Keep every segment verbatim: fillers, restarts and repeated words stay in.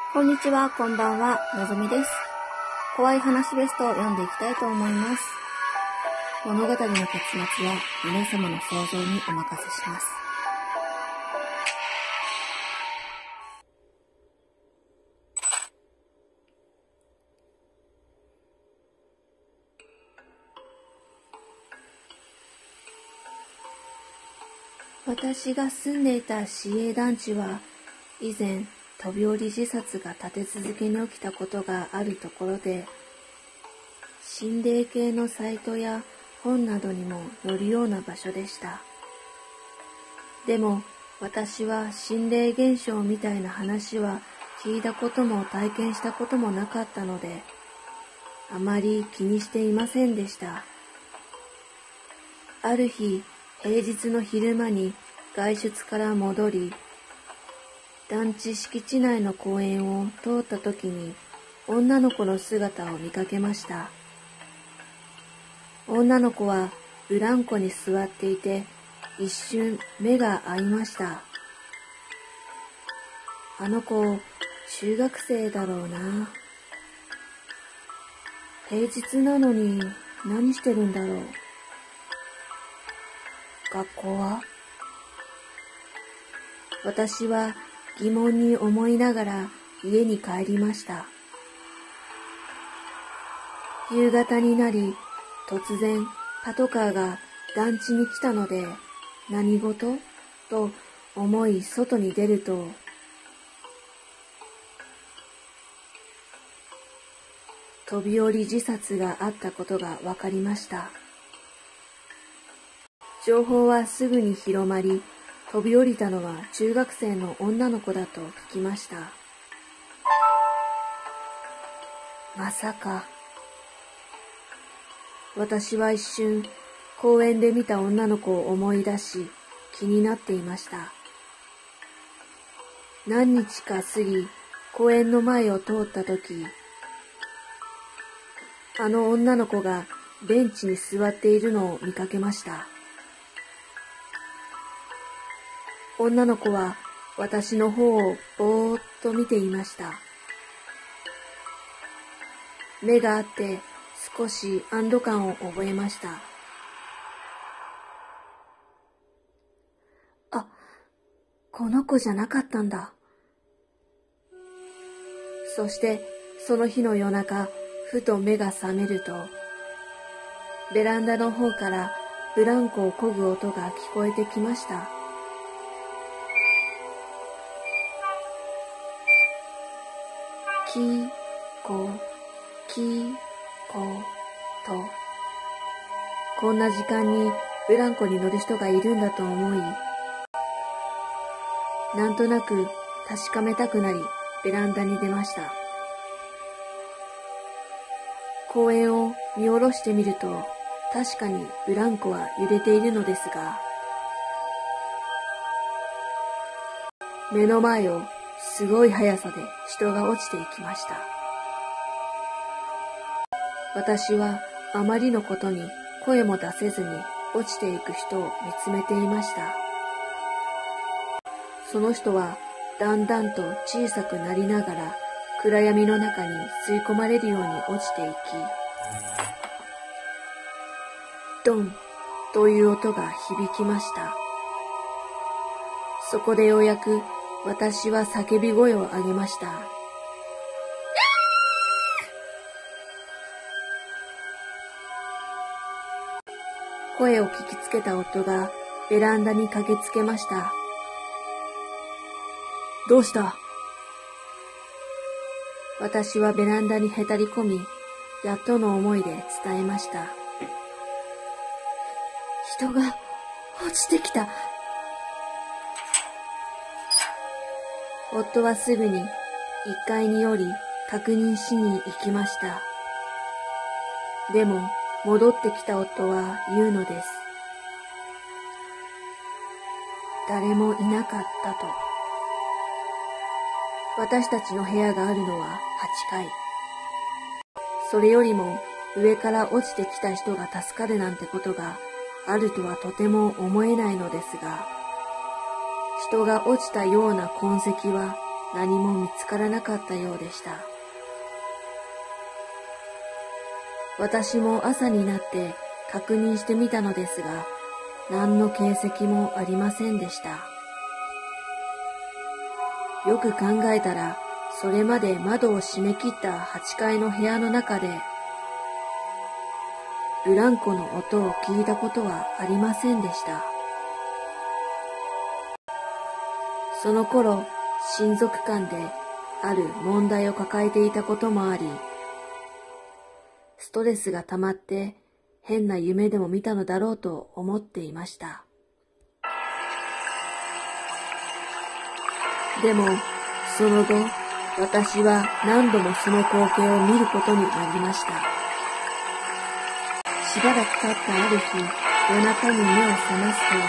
こんにちは、こんばんは、のぞみです。怖い話ベストを読んでいきたいと思います。物語の結末は皆様の想像にお任せします。私が住んでいた市営団地は、以前、飛び降り自殺が立て続けに起きたことがあるところで、心霊系のサイトや本などにも載るような場所でした。でも、私は心霊現象みたいな話は聞いたことも体験したこともなかったので、あまり気にしていませんでした。ある日、平日の昼間に外出から戻り、団地敷地内の公園を通った時に女の子の姿を見かけました。女の子はブランコに座っていて、一瞬目が合いました。あの子、中学生だろうな。平日なのに何してるんだろう。学校は？私は疑問に思いながら家に帰りました。夕方になり、突然パトカーが団地に来たので、何事？と思い外に出ると、飛び降り自殺があったことが分かりました。情報はすぐに広まり、飛び降りたのは中学生の女の子だと聞きました。まさか。私は一瞬、公園で見た女の子を思い出し、気になっていました。何日か過ぎ、公園の前を通ったとき、あの女の子がベンチに座っているのを見かけました。女の子は私の方をぼーっと見ていました。目があって少し安堵感を覚えました。あ、この子じゃなかったんだ。そしてその日の夜中、ふと目が覚めると、ベランダの方からブランコを漕ぐ音が聞こえてきました。キーコキーコと、こんな時間にブランコに乗る人がいるんだと思い、なんとなく確かめたくなりベランダに出ました。公園を見下ろしてみると、確かにブランコは揺れているのですが、目の前をすごい速さで人が落ちていきました。私はあまりのことに声も出せずに落ちていく人を見つめていました。その人はだんだんと小さくなりながら暗闇の中に吸い込まれるように落ちていき、ドンという音が響きました。そこでようやく私は叫び声を上げました。声を聞きつけた夫がベランダに駆けつけました。どうした？私はベランダにへたり込み、やっとの思いで伝えました。人が落ちてきた。夫はすぐにいっかいに降り確認しに行きました。でも戻ってきた夫は言うのです。誰もいなかったと。私たちの部屋があるのははちかい。それよりも上から落ちてきた人が助かるなんてことがあるとはとても思えないのですが、人が落ちたような痕跡は何も見つからなかったようでした。私も朝になって確認してみたのですが、何の形跡もありませんでした。よく考えたら、それまで窓を閉め切ったはちがいの部屋の中で、ブランコの音を聞いたことはありませんでした。その頃、親族間である問題を抱えていたこともあり、ストレスが溜まって変な夢でも見たのだろうと思っていました。でも、その後、私は何度もその光景を見ることになりました。しばらく経ったある日、夜中に目を覚ますと、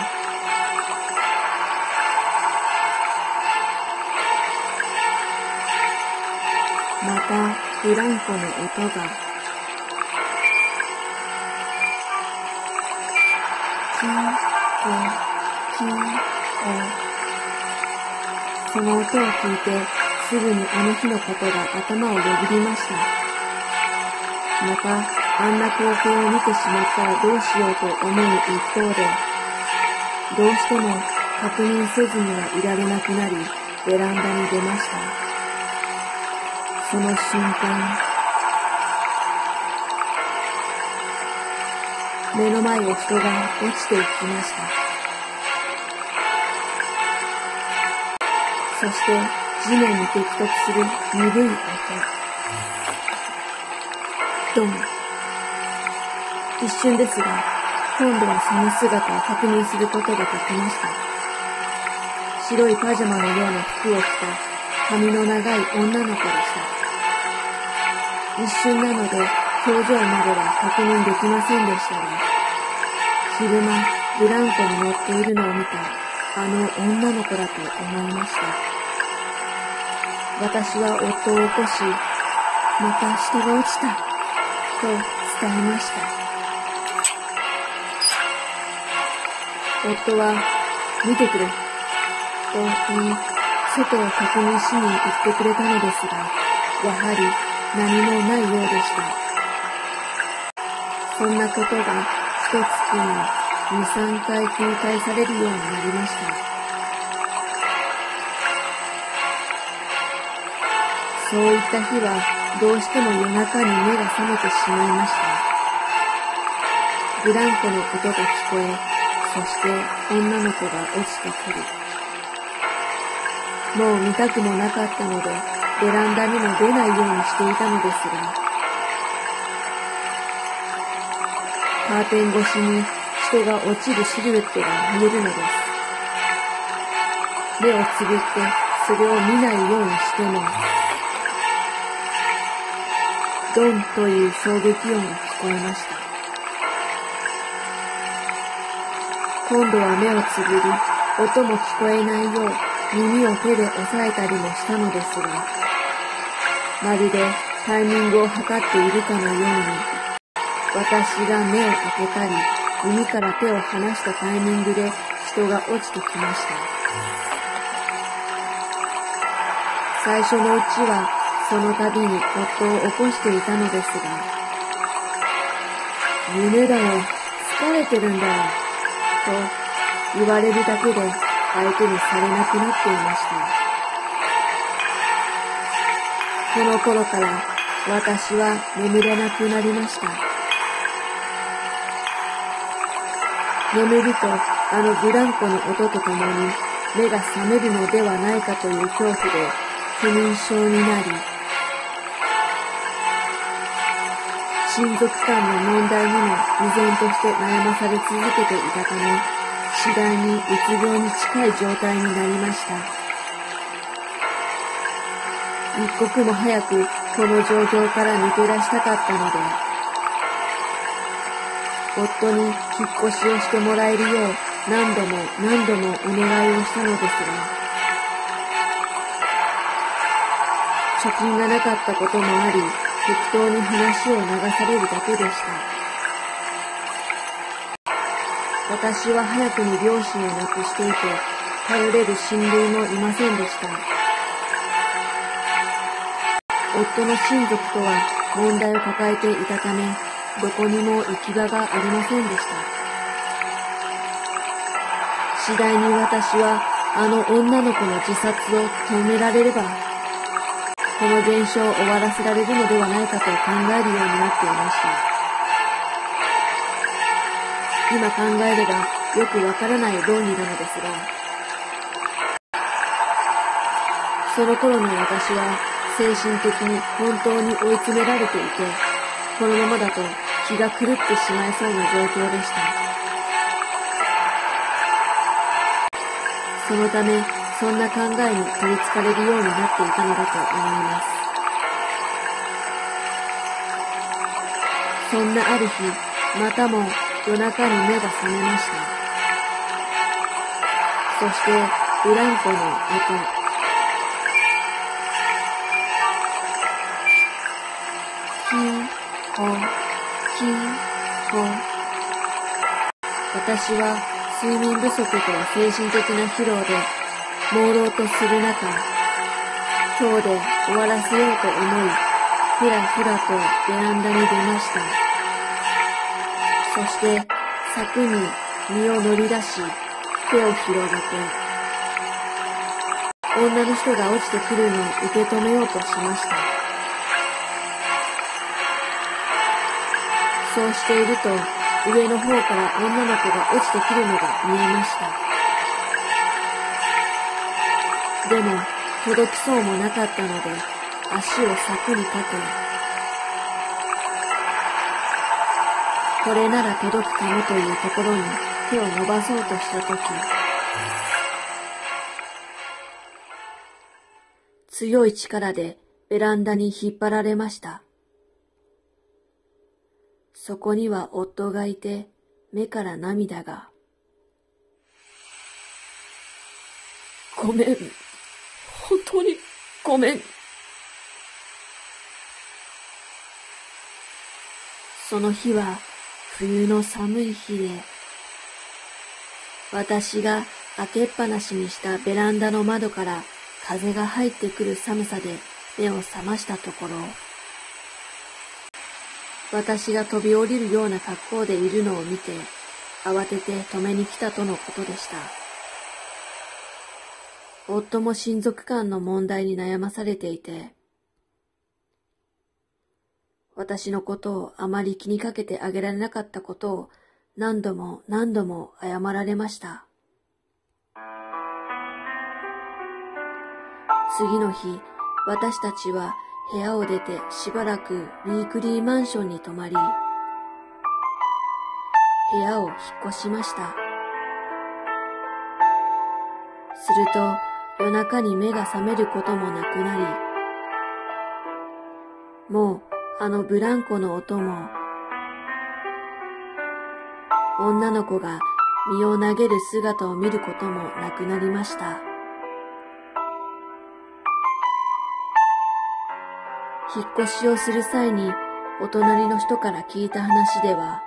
またブランコの音が、キーコ、キーコ。その音を聞いて、すぐにあの日のことが頭をよぎりました。また、あんな光景を見てしまったらどうしようと思う一方で、どうしても確認せずにはいられなくなり、ベランダに出ました。その瞬間、目の前を人が落ちていきました。そして地面に激突する鈍い音。ドン。一瞬ですが、今度はその姿を確認することができました。白いパジャマのような服を着た髪の長い女の子でした。一瞬なので表情までは確認できませんでしたが、昼間ブランコに乗っているのを見たあの女の子だと思いました。私は夫を起こし、また人が落ちた、と伝えました。夫は、見てくれ、と言い、外を確認しに行ってくれたのですが、やはり何もないようでした。そんなことが一月に二、三回繰り返されるようになりました。そういった日はどうしても夜中に目が覚めてしまいました。ブランコの音が聞こえ、そして女の子が落ちてくる。もう見たくもなかったので、ベランダにも出ないようにしていたのですが、カーテン越しに人が落ちるシルエットが見えるのです。目をつぶってそれを見ないようにしても、ドンという衝撃音が聞こえました。今度は目をつぶり、音も聞こえないよう耳を手で押さえたりもしたのですが、まるでタイミングを測っているかのように、私が目を開けたり、耳から手を離したタイミングで人が落ちてきました。最初のうちは、その度に夫を起こしていたのですが、夢だよ、疲れてるんだよ、と言われるだけで相手にされなくなっていました。この頃から私は眠れなくなりました。眠るとあのブランコの音とともに目が覚めるのではないかという恐怖で不眠症になり、親族間の問題にも依然として悩まされ続けていたため、次第にうつ病に近い状態になりました。一刻も早くこの状況から抜け出したかったので、夫に引っ越しをしてもらえるよう何度も何度もお願いをしたのですが、貯金がなかったこともあり、適当に話を流されるだけでした。私は早くに両親を亡くしていて、頼れる親類もいませんでした。 夫の親族とは問題を抱えていたため、どこにも行き場がありませんでした。次第に私はあの女の子の自殺を止められれば、この現象を終わらせられるのではないかと考えるようになっていました。今考えればよくわからない論理なのですが、その頃の私は精神的に本当に追い詰められていて、このままだと気が狂ってしまいそうな状況でした。そのため、そんな考えに取り憑かれるようになっていたのだと思います。そんなある日、またも夜中に目が覚めました。そして、ブランコの音。キーホー、キーホー。私は睡眠不足と精神的な疲労で朦朧とする中、今日で終わらせようと思い、ふらふらとベランダに出ました。そして柵に身を乗り出し、手を広げて、女の人が落ちてくるのを受け止めようとしました。そうしていると、上の方から女の子が落ちてくるのが見えました。でも、届きそうもなかったので、足を柵にかけ、これなら届くかもというところに手を伸ばそうとしたとき、強い力でベランダに引っ張られました。そこには夫がいて、目から涙が。ごめん。本当にごめん。その日は冬の寒い日で、私が開けっぱなしにしたベランダの窓から風が入ってくる寒さで目を覚ましたところ、私が飛び降りるような格好でいるのを見て、慌てて止めに来たとのことでした。夫も親族間の問題に悩まされていて、私のことをあまり気にかけてあげられなかったことを何度も何度も謝られました。次の日、私たちは部屋を出てしばらくウィークリーマンションに泊まり、部屋を引っ越しました。すると夜中に目が覚めることもなくなり、もうあのブランコの音も、女の子が身を投げる姿を見ることもなくなりました。引っ越しをする際にお隣の人から聞いた話では、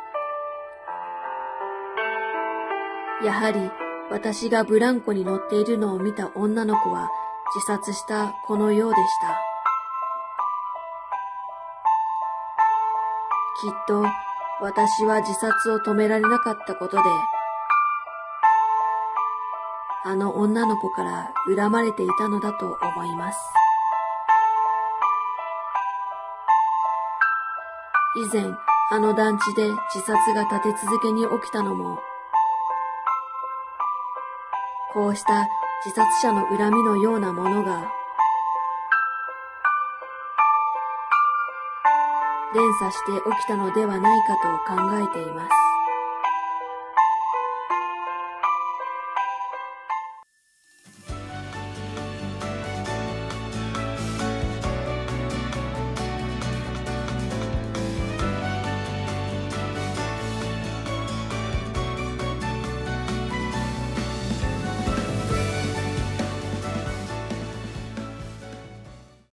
やはり私がブランコに乗っているのを見た女の子は自殺した子のようでした。きっと私は自殺を止められなかったことで、あの女の子から恨まれていたのだと思います。以前、あの団地で自殺が立て続けに起きたのも、こうした自殺者の恨みのようなものが、連鎖して起きたのではないかと考えています。